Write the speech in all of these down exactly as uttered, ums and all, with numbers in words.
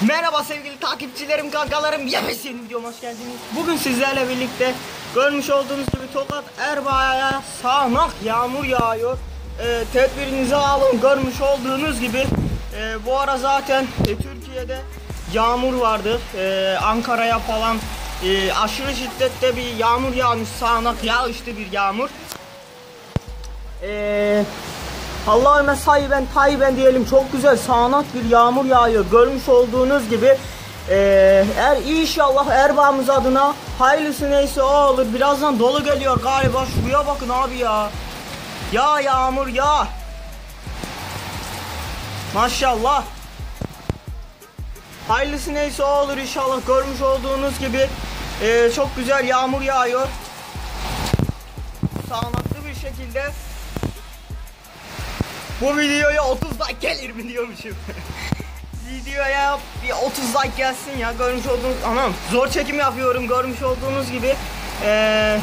Merhaba sevgili takipçilerim, kankalarım, yepyeni videoma hoş geldiniz. Bugün sizlerle birlikte görmüş olduğunuz gibi Tokat Erbaa'ya sağanak yağmur yağıyor. E, tedbirinizi alın. Görmüş olduğunuz gibi e, bu ara zaten e, Türkiye'de yağmur vardı. E, Ankara'ya falan e, aşırı şiddette bir yağmur yağmış, sağanak yağışlı bir yağmur. Eee Allahümme sayben tayben diyelim, çok güzel sağanak bir yağmur yağıyor. Görmüş olduğunuz gibi ee, er inşallah Erbaa'mız adına hayırlısı neyse o olur. Birazdan dolu geliyor galiba. Şuraya bakın abi ya. Ya yağmur ya. Maşallah. Hayırlısı neyse o olur inşallah. Görmüş olduğunuz gibi ee, çok güzel yağmur yağıyor. Sağanaklı bir şekilde. Bu videoya otuz like gelir mi diyormuşum. Videoya bir otuz like gelsin ya. Görmüş olduğunuz, anam zor çekim yapıyorum, görmüş olduğunuz gibi. Ee,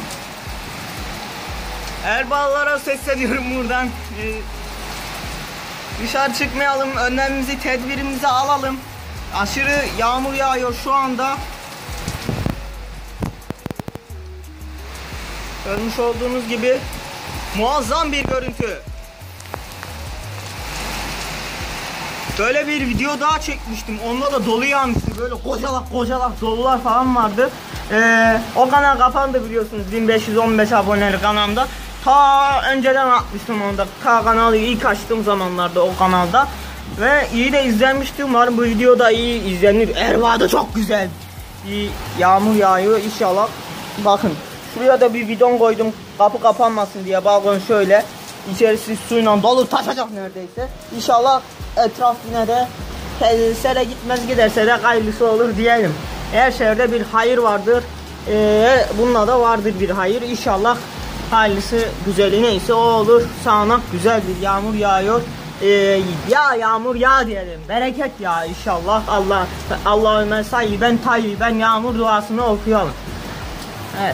Erbağlılara sesleniyorum buradan. Ee, dışarı çıkmayalım, önlemimizi, tedbirimizi alalım. Aşırı yağmur yağıyor şu anda. Görmüş olduğunuz gibi muazzam bir görüntü. Böyle bir video daha çekmiştim. Onda da dolu yağmıştı. Böyle kocalak kocalak dolular falan vardı. Ee, o kanal kapandı biliyorsunuz. bin beş yüz on beş aboneli kanalda. Ta önceden atmıştım onda. Ta kanalı ilk açtığım zamanlarda o kanalda. Ve iyi de izlenmişti. Umarım bu video da iyi izlenir. Erbaa'da çok güzel bir yağmur yağıyor inşallah. Bakın şuraya da bir bidon koydum. Kapı kapanmasın diye, balkon şöyle. İçerisi suyla dolu taşacak neredeyse. İnşallah etraf yine de sele gitmez, giderse de hayırlısı olur diyelim. Her şehirde bir hayır vardır. Ee, bununla da vardır bir hayır. İnşallah hayırlısı, güzeli neyse o olur. Sağanak güzel bir yağmur yağıyor. Ee, ya yağmur ya diyelim. Bereket ya inşallah. Allah Allahümme sayben tayyiben yağmur duasını okuyalım. Evet.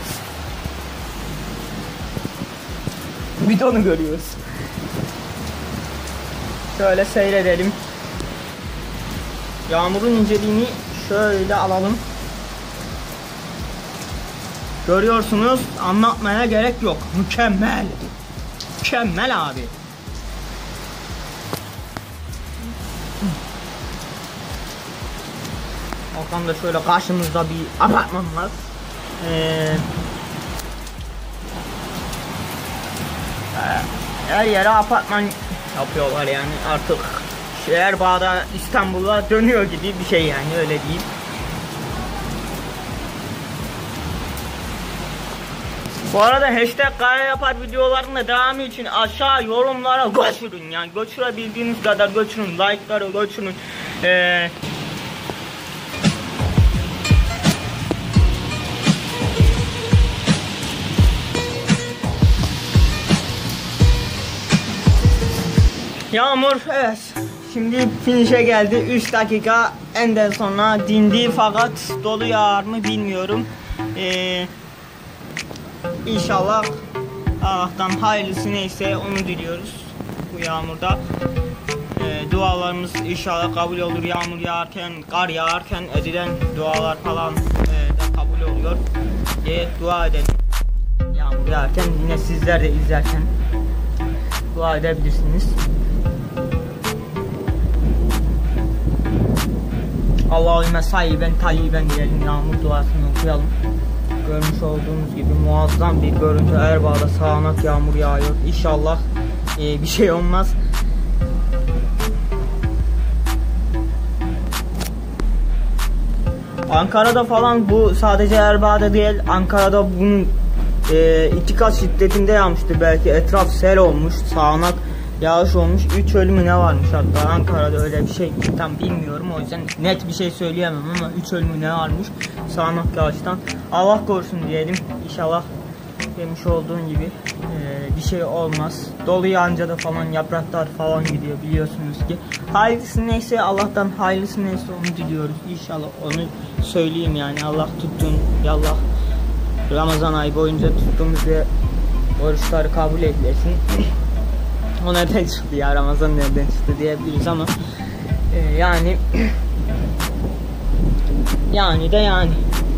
Bidonu görüyoruz. Şöyle seyredelim. Yağmurun inceliğini şöyle alalım. Görüyorsunuz, anlatmaya gerek yok. Mükemmel. Mükemmel abi. Ortamda şöyle karşımızda bir apartman var. Ee, her yere apartman yapıyorlar yani, artık Erbaa'da İstanbul'a dönüyor gibi bir şey yani, öyle değil. Bu arada hashtag kara yapar videolarının devamı için aşağı yorumlara götürün yani, götürebildiğiniz kadar götürün, like'ları götürün. Ee, Yağmur, evet, şimdi finish'e geldi. üç dakika enden sonra dindi, fakat dolu yağar mı bilmiyorum. Ee, İnşallah Allah'tan hayırlısı neyse onu diliyoruz bu yağmurda. Ee, dualarımız inşallah kabul olur. Yağmur yağarken, kar yağarken edilen dualar falan e, de kabul oluyor diye dua edelim. Yağmur yağarken yine sizler de izlerken dua edebilirsiniz. Allahümme sayben tayyiben diyelim, yağmur duasını okuyalım. Görmüş olduğunuz gibi muazzam bir görüntü. Erbaa'da sağanak yağmur yağıyor. İnşallah e, bir şey olmaz. Ankara'da falan, bu sadece Erbaa'da değil, Ankara'da bunun e, iki kat şiddetinde yağmıştı belki. Etraf sel olmuş, sağanak yağış olmuş. üç ölümü ne varmış hatta Ankara'da, öyle bir şey tam bilmiyorum, o yüzden net bir şey söyleyemem ama üç ölümü ne varmış sağanak yağıştan. Allah korusun diyelim. İnşallah demiş olduğum gibi e, bir şey olmaz. Dolu yağınca da falan yapraklar falan gidiyor biliyorsunuz ki. Hayırlısı neyse, Allah'tan hayırlısı neyse onu diliyoruz. İnşallah onu söyleyeyim yani, Allah tuttuğun, Allah Ramazan ayı boyunca tuttuğumuz oruçları kabul eylesin. O nereden çıktı ya, Ramazan nereden çıktı diyebiliriz ama e, yani Yani de yani.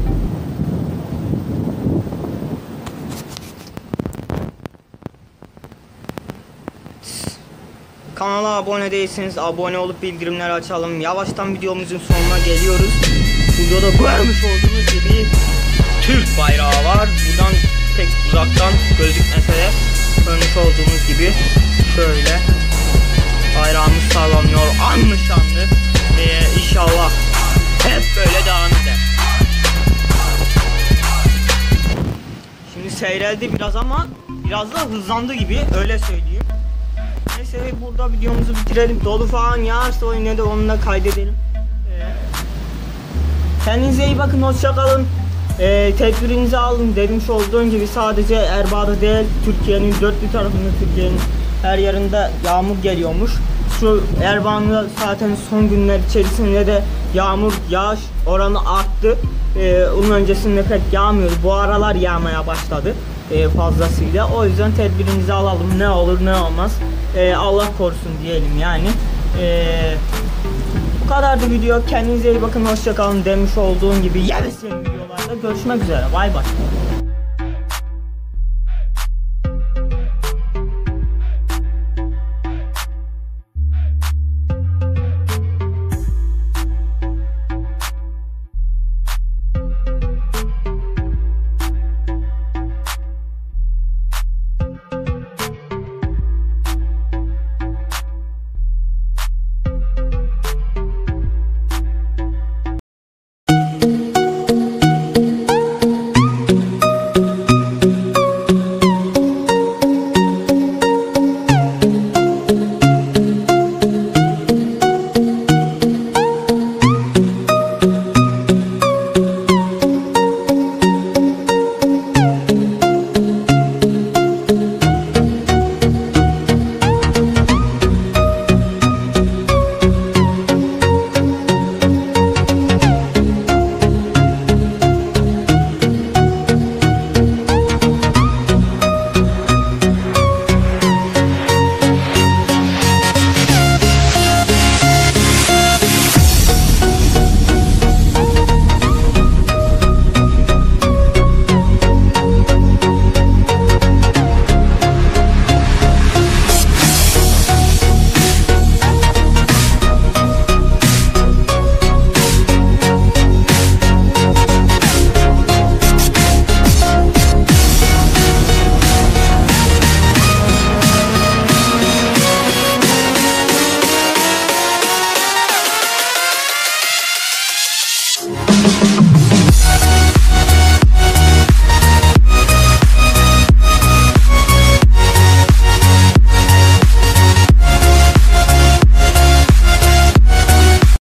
Kanala abone değilseniz abone olup bildirimleri açalım. Yavaştan videomuzun sonuna geliyoruz. Burada görmüş olduğunuz gibi Türk bayrağı var. Buradan pek uzaktan gözükmese de görmüş olduğunuz gibi şöyle bayrağımız sallanıyor. Anlı şanlı. Ee, inşallah hep böyle devam eder. Şimdi seyreldi biraz ama biraz da hızlandı gibi, öyle söyleyeyim. Neyse burada videomuzu bitirelim. Dolu falan yağarsa o yine de onu da kaydedelim. Ee, kendinize iyi bakın, hoşça kalın. Ee, tedbirinizi alın. Demiş olduğum gibi sadece Erbaa'da değil, Türkiye'nin dört bir tarafında, Türkiye'nin her yerinde yağmur geliyormuş. Şu Erbaa'nın zaten son günler içerisinde de yağmur yağış oranı arttı. Ee, onun öncesinde pek yağmıyordu. Bu aralar yağmaya başladı e, fazlasıyla. O yüzden tedbirimizi alalım. Ne olur ne olmaz. Ee, Allah korusun diyelim yani. Ee, bu kadardı video. Kendinize iyi bakın. Hoşça kalın. Demiş olduğum gibi yeni videolarda görüşmek üzere. Bay bay.